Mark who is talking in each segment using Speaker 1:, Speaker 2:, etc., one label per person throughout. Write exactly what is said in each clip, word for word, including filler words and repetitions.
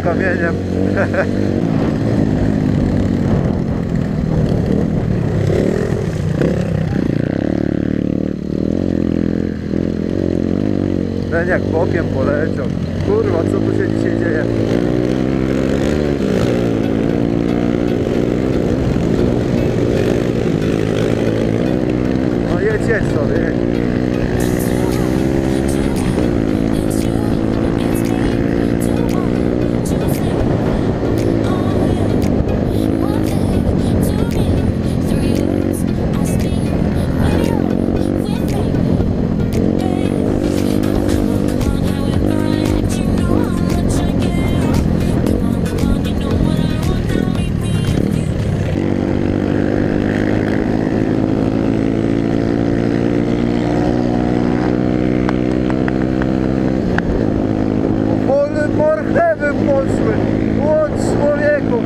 Speaker 1: kamieniem. Ten jak bokiem poleciał. Kurwa, co tu się dzisiaj dzieje? No jedź, jedź sobie, jedź. Marchewy poszły, od człowieku.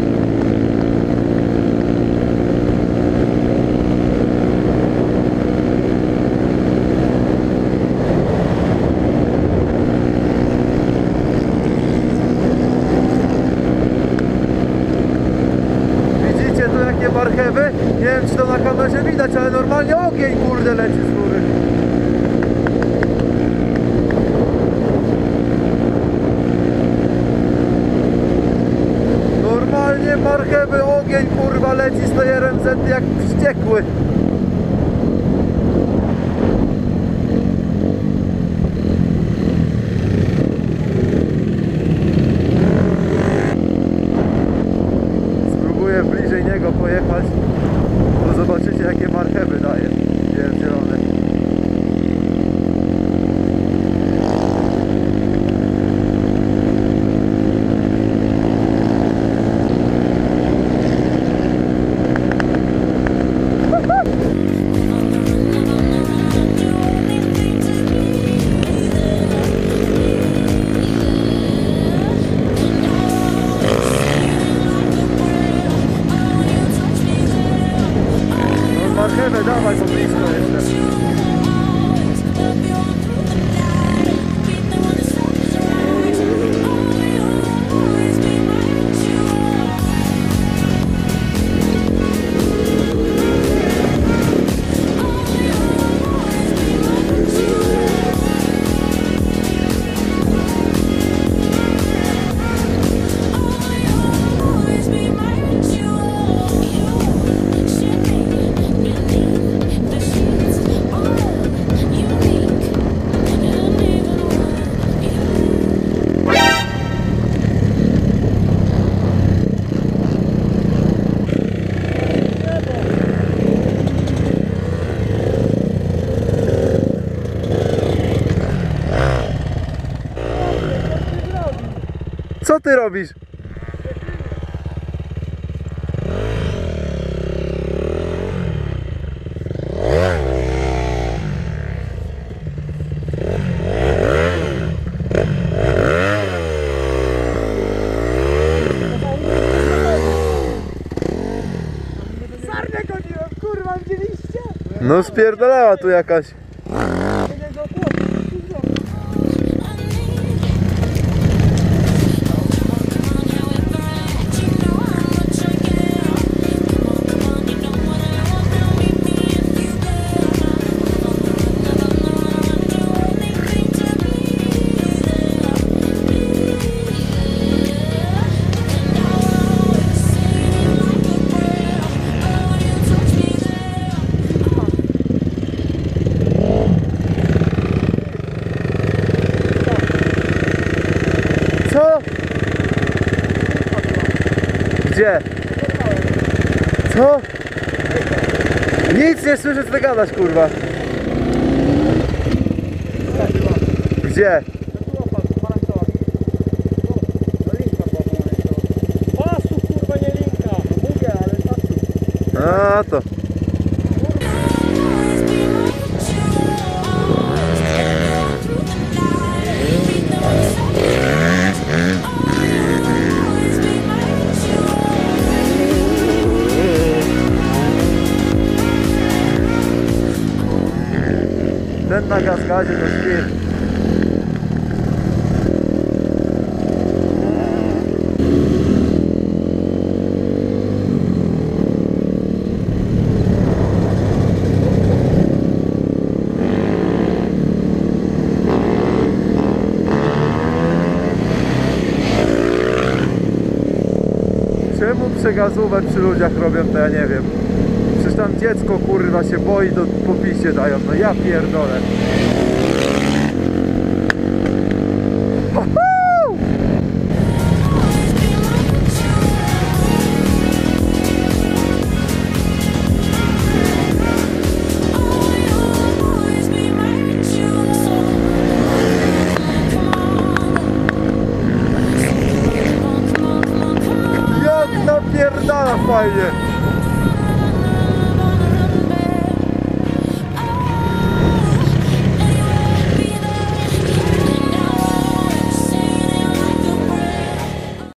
Speaker 1: Widzicie tu jakie marchewy? Nie wiem czy to na kamerze widać, ale normalnie ogień kurde leci z góry. Normalnie marchewy ogień kurwa leci z tej R M Z jak wściekły. Spróbuję bliżej niego pojechać, to zobaczycie jakie marchewy daje. Pierdzielone. Marchewę dawaj, bo blisko jeszcze. Co ty robisz?
Speaker 2: Sarnę godziłem, kurwa, widzieliście?
Speaker 1: No spierdalała tu jakaś. Co? Gdzie? Co? Nic nie słyszę, co ty gadasz, kurwa. Gdzie?
Speaker 2: Pasu, kurwa, nie linka. Mówię, ale pasu.
Speaker 1: A to. Ten na kaskadzie to śpi. przegazówę przy ludziach robią, to ja nie wiem. Przecież tam dziecko kurwa się boi, do popisie dają, no ja pierdolę. Ho, ho! Jak napierdala fajnie.